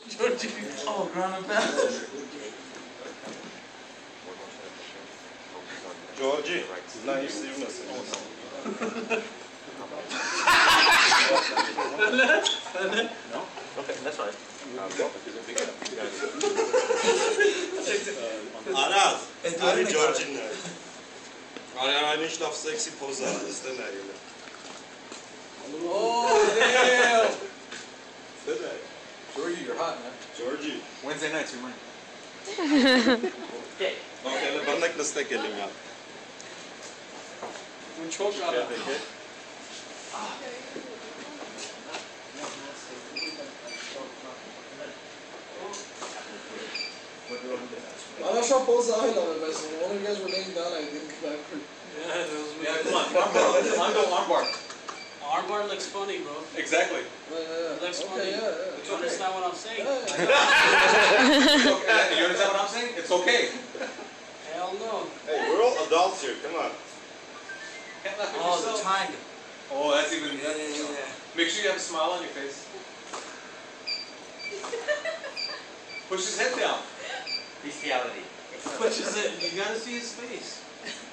Georgi. Oh, ground and pound. Georgi, nice to you. No? Okay, that's fine. Aras, Ari Georgi ne? Ari nicht auf sexy Pose, ist der ne? Oh, damn! Georgi, you're hot, man. Georgi. Wednesday nights, you're mine. Okay. Okay, ben de nasıl geleyim ya? Çok ara. I'm not sure pose the eye on it, but one of you guys were laying down, I think backward. Yeah, that was me. Yeah, come on, armbar. Armbar looks funny, bro. Exactly. It looks funny. Yeah. You understand what I'm saying? Okay. You understand what I'm saying? It's okay. Hell no. Hey, we're all adults here, come on. Oh, the triangle. Oh, that's even... Yeah. Make sure you have a smile on your face. Push his head down. Bestiality. Pushes it. You gotta see his face.